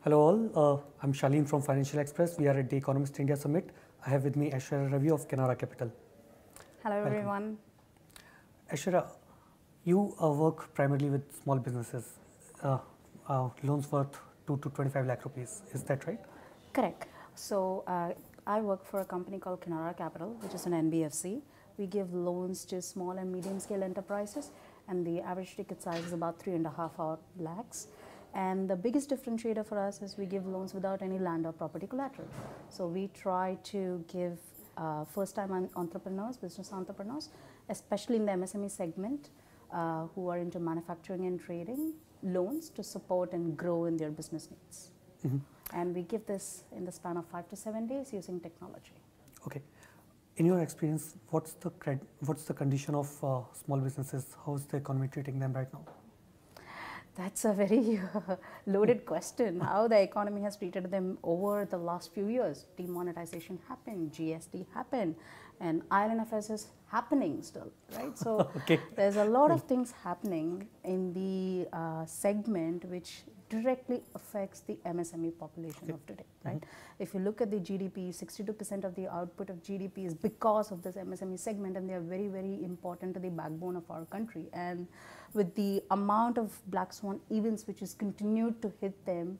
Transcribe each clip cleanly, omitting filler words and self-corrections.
Hello all, I'm Shaleen from Financial Express. We are at the Economist India Summit. I have with me Aiswarya Ravi of Kinara Capital. Hello Welcome. everyone. Aiswarya, you work primarily with small businesses, loans worth 2 to 25 lakh rupees. Is that right? Correct. So I work for a company called Kinara Capital, which is an NBFC. We give loans to small and medium scale enterprises, and the average ticket size is about 3.5 lakhs. And the biggest differentiator for us is we give loans without any land or property collateral. So we try to give first-time entrepreneurs, business entrepreneurs, especially in the MSME segment, who are into manufacturing and trading, loans to support and grow in their business needs. Mm-hmm. And we give this in the span of 5 to 7 days using technology. Okay. In your experience, what's the condition of small businesses? How is the economy treating them right now? That's a very loaded question. How the economy has treated them over the last few years. Demonetisation happened, GST happened, and IL&FS is happening still, right? So Okay. There's a lot of things happening in the segment which directly affects the MSME population of today, right? Mm-hmm. If you look at the GDP, 62% of the output of GDP is because of this MSME segment, and they are very, very important to the backbone of our country. And with the amount of Black Swan events which is continued to hit them,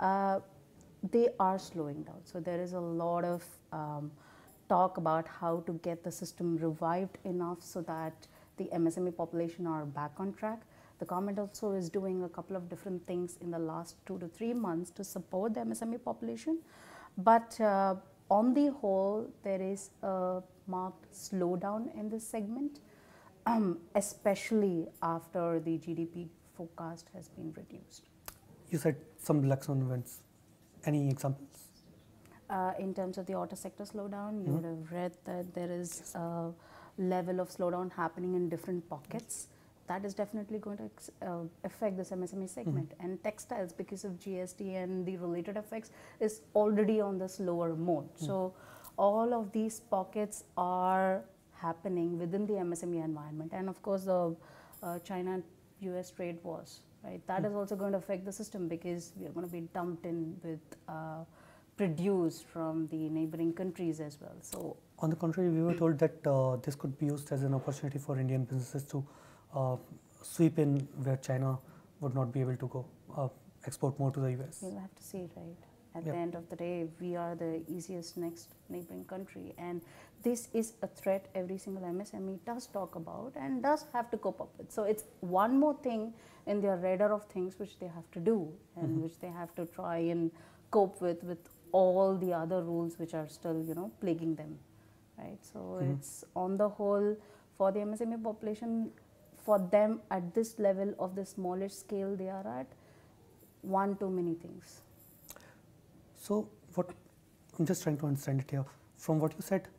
they are slowing down. So there is a lot of talk about how to get the system revived enough so that the MSME population are back on track. The government also is doing a couple of different things in the last 2 to 3 months to support the MSME population. But on the whole, there is a marked slowdown in this segment, especially after the GDP forecast has been reduced. You said some Black Swan events. Any examples? In terms of the auto sector slowdown, you would have read that there is a level of slowdown happening in different pockets. That is definitely going to affect this MSME segment. And textiles, because of GST and the related effects, is already on this lower mode. So all of these pockets are happening within the MSME environment. And of course, the China-US trade wars, right? That is also going to affect the system because we are going to be dumped in with produce from the neighboring countries as well. So on the contrary, we were told that this could be used as an opportunity for Indian businesses to sweep in where China would not be able to go, export more to the US. You'll have to see, right? At the end of the day, we are the easiest next neighboring country, and this is a threat every single MSME does talk about and does have to cope up with. So it's one more thing in their radar of things which they have to do and which they have to try and cope with all the other rules which are still, plaguing them, right? So it's on the whole for the MSME population, for them at this level of the smallish scale they are at, one too many things. So what I'm just trying to understand it here. From what you said,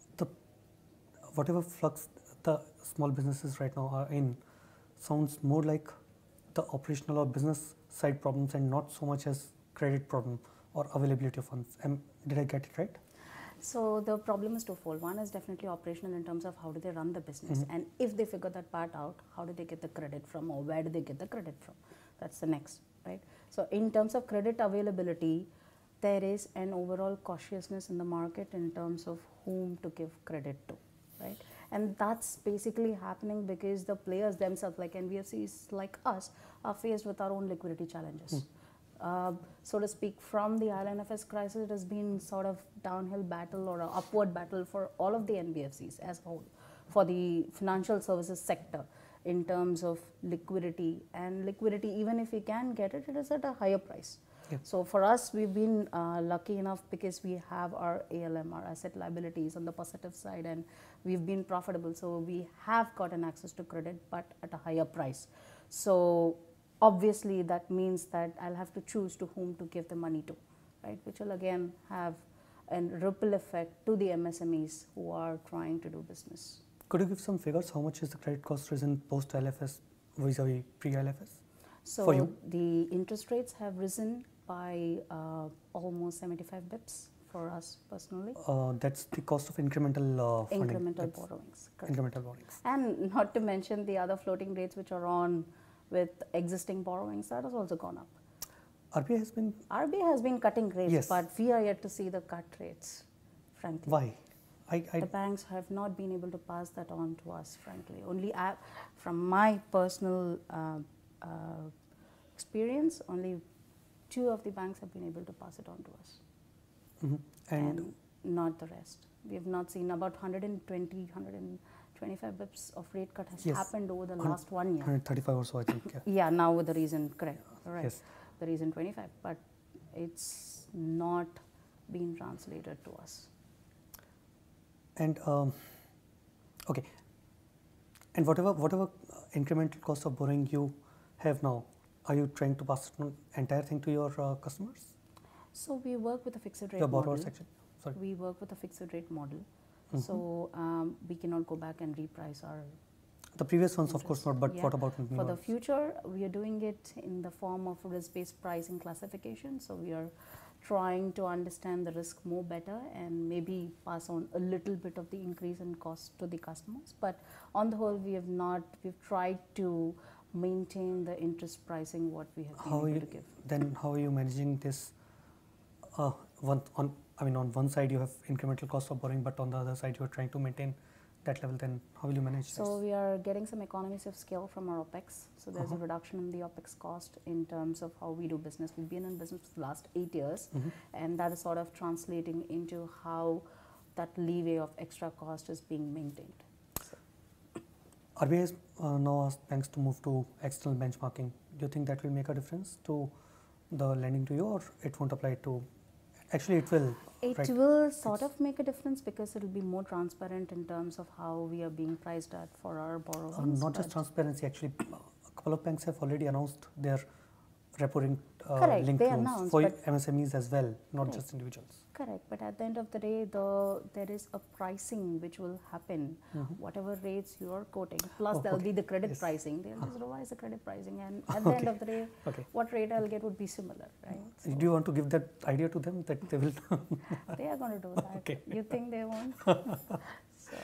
whatever flux the small businesses right now are in sounds more like the operational or business side problems and not so much as credit problem or availability of funds. Did I get it right? So the problem is twofold. One is definitely operational in terms of how do they run the business, and if they figure that part out, how do they get the credit from, or where do they get the credit from? That's the next, right? So in terms of credit availability, there is an overall cautiousness in the market in terms of whom to give credit to, right? And that's basically happening because the players themselves, like NBFCs like us, are faced with our own liquidity challenges. So to speak, from the IL&FS crisis, it has been sort of downhill battle or an upward battle for all of the NBFCs as a whole, for the financial services sector in terms of liquidity. And liquidity, even if we can get it, it is at a higher price. Yep. So for us, we've been lucky enough because we have our ALM, our asset liabilities on the positive side, and we've been profitable. So we have gotten access to credit, but at a higher price. So obviously, that means that I'll have to choose to whom to give the money to, right? Which will again have a ripple effect to the MSMEs who are trying to do business. Could you give some figures? How much is the credit cost risen post IL&FS vis-a-vis pre-IL&FS? So for you? The interest rates have risen by almost 75 bips for us personally. That's the cost of incremental funding. Incremental borrowings. Correct. Incremental borrowings. And not to mention the other floating rates which are on with existing borrowings, that has also gone up. RBI has been cutting rates, yes, but we are yet to see the cut rates, frankly. Why? The banks have not been able to pass that on to us, frankly. Only from my personal experience, only 2 of the banks have been able to pass it on to us. And not the rest. We have not seen about 120, 125 bips of rate cut has happened over the last 1 year. 135 or so, I think. Yeah, now with the reason, correct. Yes. The reason 25, but it's not been translated to us. And okay, and whatever incremental cost of borrowing you have now, are you trying to pass on entire thing to your customers? So we work with a fixed rate Your borrower model. section. Sorry. We work with a fixed rate model. So we cannot go back and reprice our. The previous ones, of course, not. But what about new for the ones? future? We are doing it in the form of risk-based pricing classification. So we are trying to understand the risk more better and maybe pass on a little bit of the increase in cost to the customers. But on the whole, we've tried to maintain the interest pricing what we have been able to give. Then how are you managing this? On one side you have incremental cost of borrowing, but on the other side you are trying to maintain that level. Then how will you manage this? So we are getting some economies of scale from our OPEX. So there's a reduction in the OPEX cost in terms of how we do business. We've been in business for the last 8 years, and that is sort of translating into how that leeway of extra cost is being maintained. So. RBI has now asked banks to move to external benchmarking. Do you think that will make a difference to the lending to you, or it won't apply to? Actually, it will. It will sort of make a difference because it will be more transparent in terms of how we are being priced at for our borrowers. Not just transparency, actually, a couple of banks have already announced their repo linked loans for MSMEs as well, not just individuals. Correct, but at the end of the day, there is a pricing which will happen. Whatever rates you are quoting, plus there will be the credit pricing. They'll just revise the credit pricing, and at the end of the day, what rate I'll get would be similar, right? So do you want to give that idea to them that they will? They are going to do that. Okay. You think they won't? So.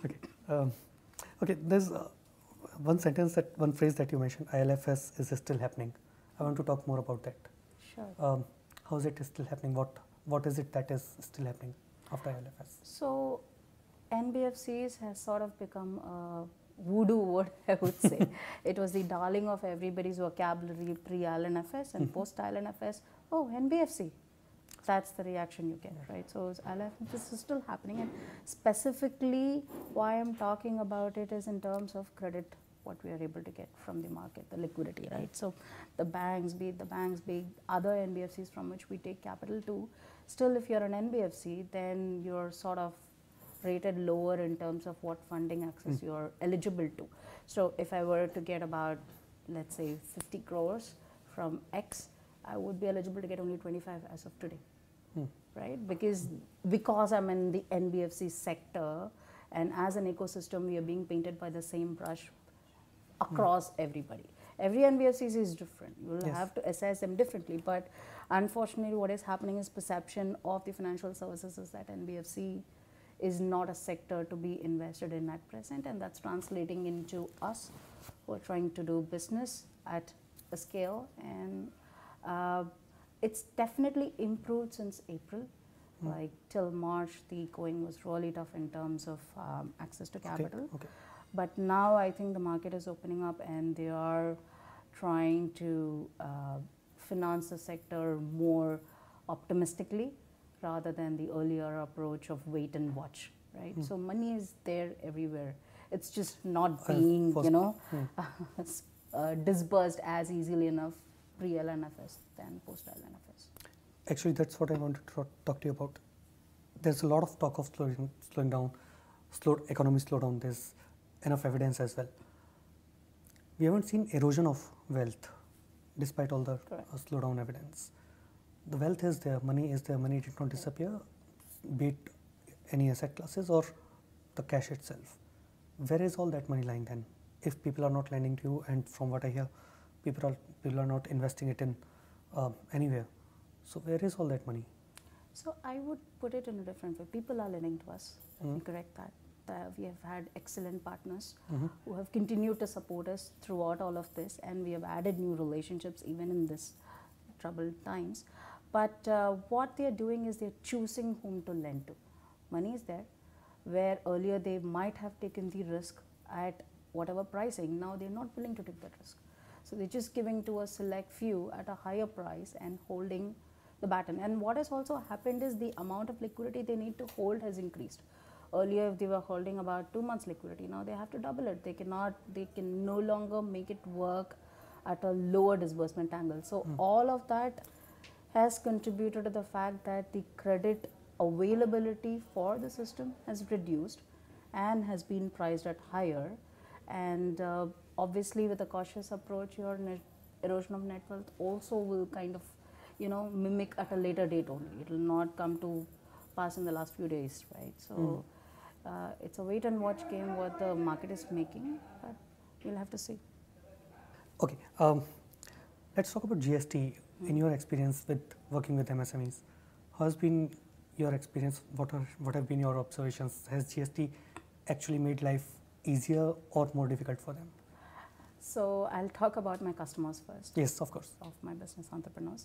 Okay. There's one phrase that you mentioned. IL&FS is still happening. I want to talk more about that. Sure. How is it still happening? What is it that is still happening after IL&FS? So, NBFCs has sort of become a voodoo word, I would say. It was the darling of everybody's vocabulary pre-IL&FS and post-IL&FS. Oh, NBFC. That's the reaction you get, right? So, IL&FS is still happening, and specifically why I'm talking about it is in terms of credit, what we are able to get from the market, the liquidity, right? So the banks, be it other NBFCs from which we take capital to, still if you're an NBFC, then you're sort of rated lower in terms of what funding access you're eligible to. So if I were to get about, let's say, 50 crores from X, I would be eligible to get only 25 as of today, right? Because I'm in the NBFC sector, and as an ecosystem, we are being painted by the same brush across everybody. Every NBFC is different. You will have to assess them differently. But unfortunately, what is happening is perception of the financial services is that NBFC is not a sector to be invested in at present, and that's translating into us who are trying to do business at a scale. And it's definitely improved since April. Like till March, the going was really tough in terms of access to capital. Okay. But now I think the market is opening up, and they are trying to finance the sector more optimistically rather than the earlier approach of wait and watch, right? So money is there everywhere. It's just not being, disbursed as easily enough pre-IL&FS than post-IL&FS. Actually, that's what I wanted to talk to you about. There's a lot of talk of slowing down, economy slowdown. There's enough evidence as well. We haven't seen erosion of wealth despite all the slowdown evidence. The wealth is there, money is there, money did not disappear, be it any asset classes or the cash itself. Where is all that money lying then? If people are not lending to you, and from what I hear, people are not investing it in anywhere. So where is all that money? So I would put it in a different way. People are lending to us. Let me correct that. We have had excellent partners who have continued to support us throughout all of this, and we have added new relationships even in this troubled times. But what they are doing is they're choosing whom to lend to. Money is there, where earlier they might have taken the risk at whatever pricing, now they're not willing to take that risk. So they're just giving to a select few at a higher price and holding the baton. And what has also happened is the amount of liquidity they need to hold has increased. Earlier, if they were holding about 2 months liquidity, now they have to double it. They can no longer make it work at a lower disbursement angle. So all of that has contributed to the fact that the credit availability for the system has reduced and has been priced at higher. And obviously, with a cautious approach, your erosion of net wealth also will kind of, mimic at a later date only. It will not come to pass in the last few days, right? So it's a wait and watch game what the market is making, but we'll have to see. Okay, let's talk about GST. In your experience with working with MSMEs, how has been your experience? What have been your observations? Has GST actually made life easier or more difficult for them? So I'll talk about my customers first. Yes, of course. Of my business entrepreneurs.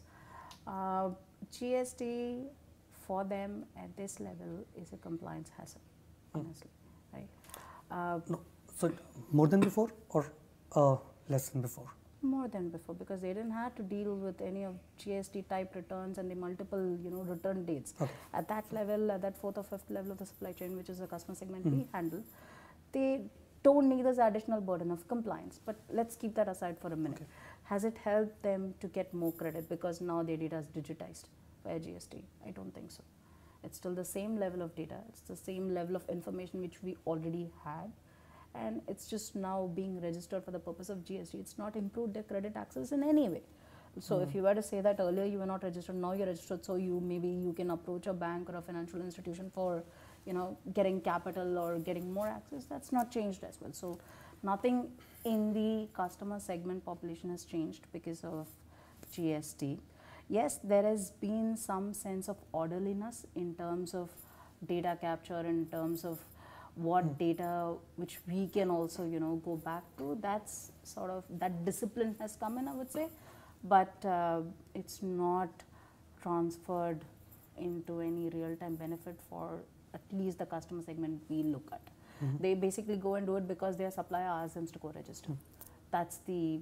GST for them at this level is a compliance hassle, honestly, right? No, so more than before or less than before? More than before, because they didn't have to deal with any of GST type returns and the multiple return dates. Okay. At that level, at that fourth or fifth level of the supply chain, which is the customer segment we handle, they don't need this additional burden of compliance. But let's keep that aside for a minute. Okay. Has it helped them to get more credit because now their data is digitized via GST? I don't think so. It's still the same level of data. It's the same level of information which we already had. And it's just now being registered for the purpose of GST. It's not improved their credit access in any way. So if you were to say that earlier you were not registered, now you're registered, so maybe you can approach a bank or a financial institution for, getting capital or getting more access. That's not changed as well. So nothing in the customer segment population has changed because of GST. Yes, there has been some sense of orderliness in terms of data capture, in terms of what data which we can also go back to. That's sort of, that discipline has come in, I would say, but it's not transferred into any real-time benefit for at least the customer segment we look at. They basically go and do it because their supplier asks them to go register. That's the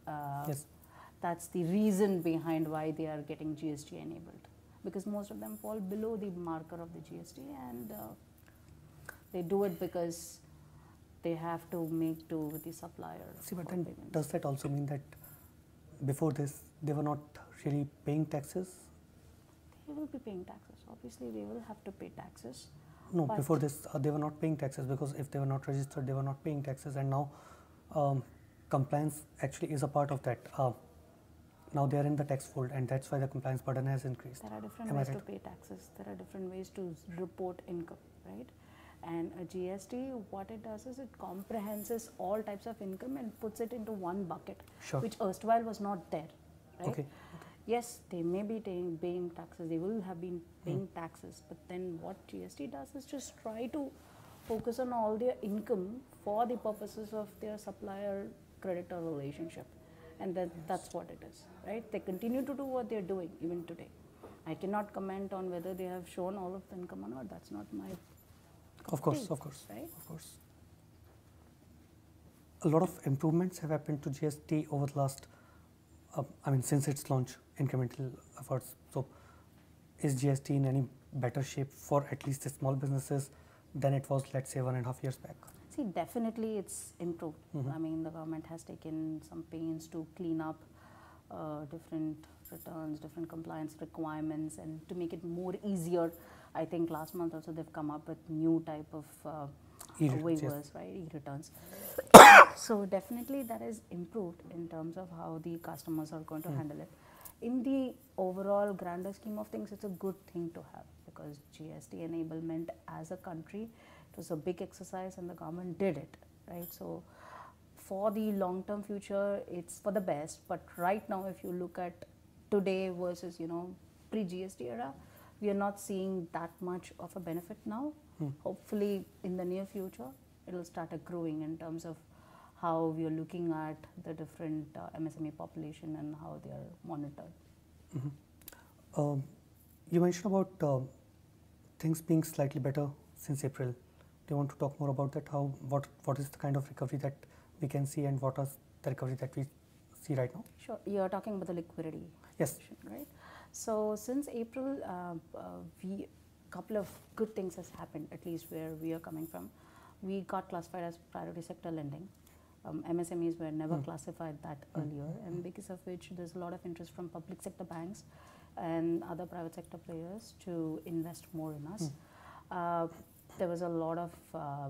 that's the reason behind why they are getting GST enabled, because most of them fall below the marker of the GST, and they do it because they have to make do with the supplier. See, but then does that also mean that before this they were not really paying taxes? They will be paying taxes. Obviously, they will have to pay taxes. No, before this they were not paying taxes, because if they were not registered, they were not paying taxes, and now compliance actually is a part of that. Now they are in the tax fold, and that's why the compliance burden has increased. There are different ways to pay taxes. There are different ways to report income, right? And a GST, what it does is it comprehenses all types of income and puts it into one bucket, which erstwhile was not there, right? Okay. Yes, they may be paying taxes, they will have been paying taxes, but then what GST does is just try to focus on all their income for the purposes of their supplier-creditor relationship. And that's what it is, right? They continue to do what they're doing even today. I cannot comment on whether they have shown all of the income or not. That's not my Of course, thing, of course, right? Of course. A lot of improvements have happened to GST over the last, since its launch, incremental efforts. So, is GST in any better shape for at least the small businesses than it was, let's say, 1.5 years back? See, definitely it's improved. I mean, the government has taken some pains to clean up different returns, different compliance requirements, and to make it more easier. I think last month also they've come up with new type of waivers, right, e-returns. So definitely that is improved in terms of how the customers are going to handle it. In the overall grander scheme of things, it's a good thing to have, because GST enablement as a country, it was a big exercise and the government did it, right? So for the long-term future, it's for the best. But right now, if you look at today versus, pre-GST era, we are not seeing that much of a benefit now. Hopefully, in the near future, it will start accruing in terms of how we are looking at the different MSME population and how they are monitored. Um, you mentioned about things being slightly better since April. Do you want to talk more about that? What is the kind of recovery that we can see, and what is the recovery that we see right now? Sure. You're talking about the liquidity. Yes. Portion, right? So since April, we couple of good things has happened, at least where we are coming from. We got classified as priority sector lending. MSMEs were never classified that earlier, and because of which there's a lot of interest from public sector banks and other private sector players to invest more in us. There was a lot of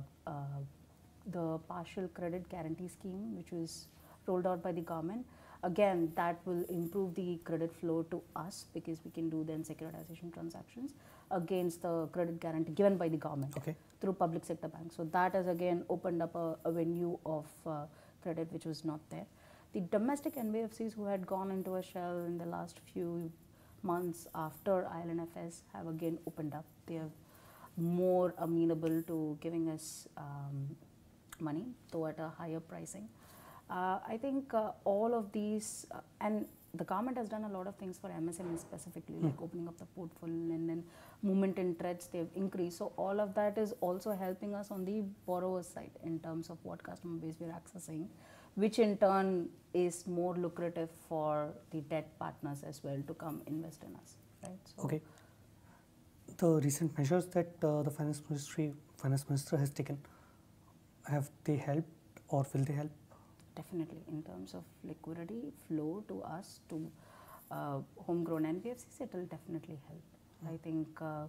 the partial credit guarantee scheme which was rolled out by the government. Again, that will improve the credit flow to us because we can do then securitization transactions against the credit guarantee given by the government through public sector banks. So that has again opened up a venue of credit which was not there. The domestic NBFCs who had gone into a shell in the last few months after IL&FS have again opened up. They are more amenable to giving us money, though at a higher pricing. I think all of these, and the government has done a lot of things for MSMEs specifically, like opening up the portfolio and then movement in threads they've increased. So all of that is also helping us on the borrower side in terms of what customer base we're accessing, which in turn is more lucrative for the debt partners as well to come invest in us. Right? So the recent measures that the finance minister has taken, have they helped or will they help? Definitely, in terms of liquidity flow to us, to homegrown NBFCs, it will definitely help. I think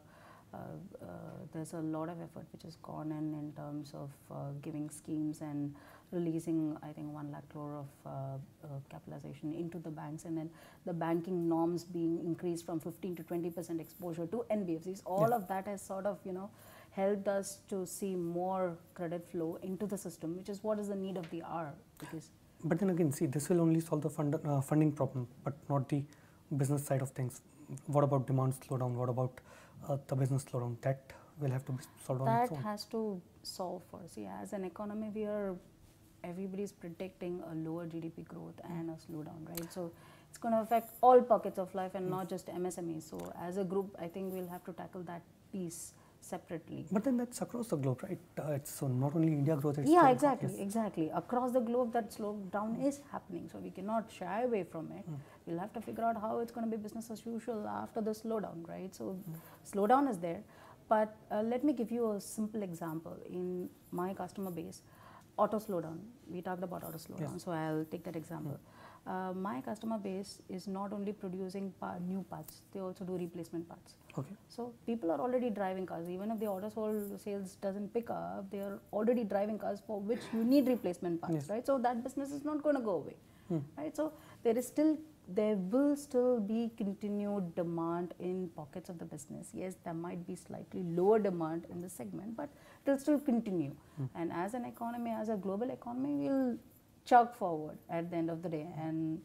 there's a lot of effort which has gone in terms of giving schemes and releasing, I think, 1 lakh crore of capitalization into the banks, and then the banking norms being increased from 15 to 20% exposure to NBFCs. All of that has sort of, helped us to see more credit flow into the system, which is what is the need of the hour. But then again, see, this will only solve the funding problem, but not the business side of things. What about demand slowdown? What about the business slowdown? That will have to be solved on its own. That has to solve for. See, as an economy, everybody's predicting a lower GDP growth and a slowdown, right? So it's going to affect all pockets of life and not just MSMEs. So as a group, I think we'll have to tackle that piece separately. But then that's across the globe, right? It's so not only India growth. It's exactly. Across the globe, that slowdown is happening. So we cannot shy away from it. We'll have to figure out how it's going to be business as usual after the slowdown, right? So slowdown is there. But let me give you a simple example. In my customer base, auto slowdown. We talked about auto slowdown, so I'll take that example. My customer base is not only producing new parts, they also do replacement parts. So people are already driving cars. Even if the auto sales doesn't pick up, they are already driving cars for which you need replacement parts, right? So that business is not going to go away, right? So there will still be continued demand in pockets of the business. Yes, there might be slightly lower demand in the segment, but it will still continue. And as an economy, as a global economy, we'll chug forward at the end of the day. And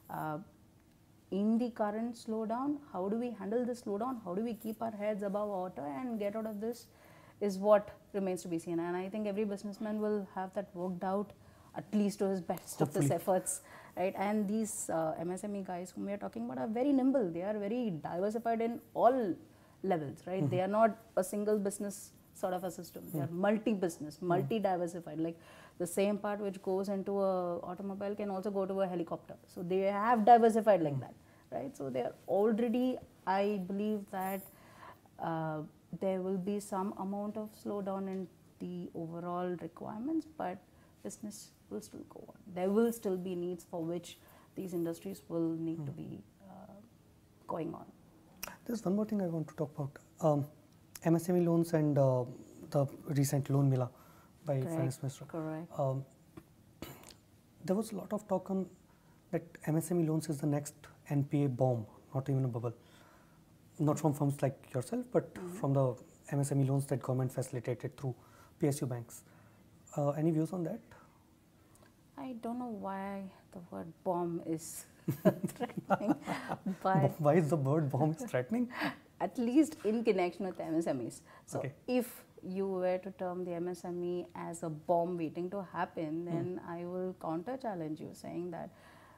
in the current slowdown, how do we handle the slowdown? How do we keep our heads above water and get out of this is what remains to be seen. And I think every businessman will have that worked out, at least to his best of his efforts, right? And these MSME guys whom we are talking about are very nimble. They are very diversified in all levels, right? They are not a single business sort of a system. They are multi-business, multi-diversified. Like the same part which goes into a automobile can also go to a helicopter. So they have diversified like that, right? So they are already, I believe that there will be some amount of slowdown in the overall requirements, but business will still go on. There will still be needs for which these industries will need to be going on. There's one more thing I want to talk about. MSME loans and the recent loan mela by Finance Minister. Correct. There was a lot of talk on that MSME loans is the next NPA bomb, not even a bubble. Not from firms like yourself, but from the MSME loans that government facilitated through PSU banks. Any views on that? I don't know why the word bomb is threatening, but why is the word bomb threatening? At least in connection with MSMEs. So if you were to term the MSME as a bomb waiting to happen, then I will counter challenge you saying that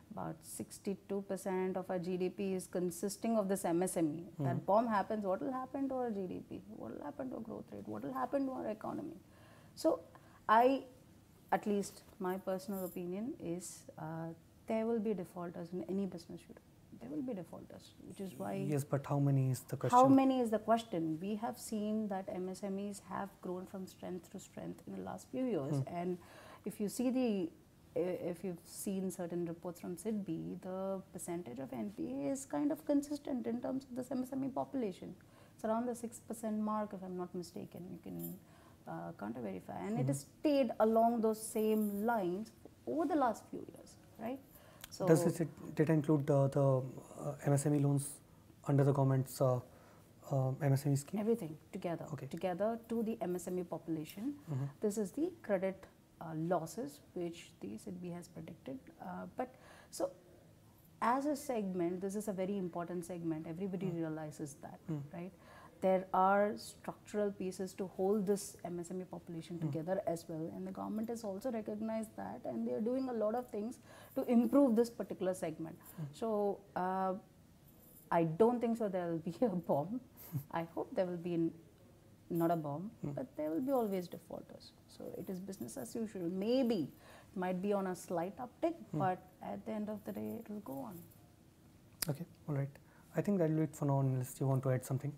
about 62% of our GDP is consisting of this MSME. That bomb happens, what will happen to our GDP? What will happen to our growth rate? What will happen to our economy? So at least my personal opinion is there will be defaulters in any business you do. There will be defaulters, which is why... Yes, but how many is the question? How many is the question? We have seen that MSMEs have grown from strength to strength in the last few years. And if you see if you've seen certain reports from SIDBI, the percentage of NPA is kind of consistent in terms of this MSME population. It's around the 6% mark, if I'm not mistaken. You can counter verify. And it has stayed along those same lines over the last few years, right? So does it data include the MSME loans under the government's MSME scheme? Everything together. Okay. Together to the MSME population. This is the credit losses which the SIDBI has predicted. But so as a segment, this is a very important segment. Everybody realizes that, right? There are structural pieces to hold this MSME population together as well, and the government has also recognized that, and they are doing a lot of things to improve this particular segment. So I don't think so there will be a bomb. I hope there will be not a bomb, but there will be always defaulters. So it is business as usual. Maybe it might be on a slight uptick, but at the end of the day, it will go on. Okay, all right. I think that'll do it for now, unless you want to add something.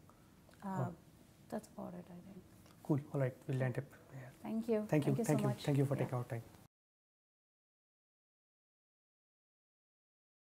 That's about it, I think. Cool. All right. We'll end it. Thank you. Thank you. So much. Thank you for taking our time.